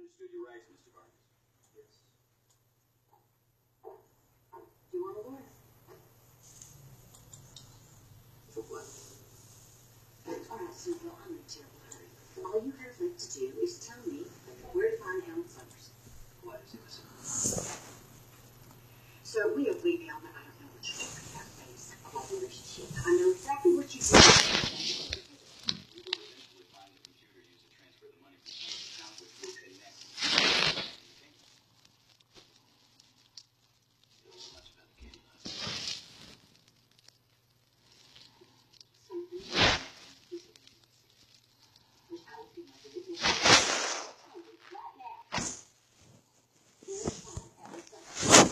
understood your rights, Mr. Vargas. Yes. Do you want a lawyer? For what? All right, Snoopville, I'm in a terrible hurry. All you have left to do is tell me where to find Alan Summers. What is it? Sir, we have way beyond that. I don't know what you're talking about, face. About the relationship. I know exactly what you did. We will eventually find the computer used to transfer the money from Summers' account, which will connect. Don't know much about the candy last night. Something. Which I would be my business. Tell me right now. Where to find Alan Summers.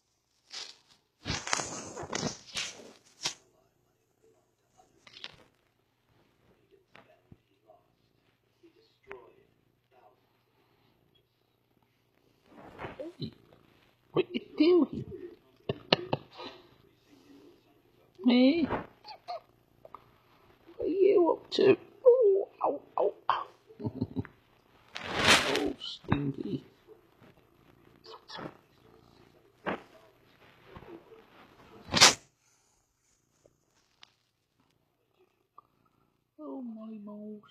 He destroyed thousands. Hey, what you doing? Me? What are you up to? Oh, ow, ow, ow. Oh, Stinky. Oh, my balls.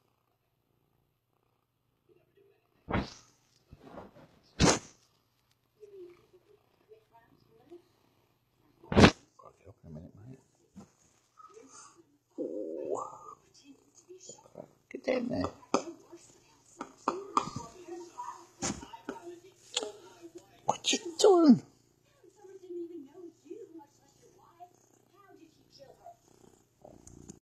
Okay, a minute, mate. Oh. Get down there.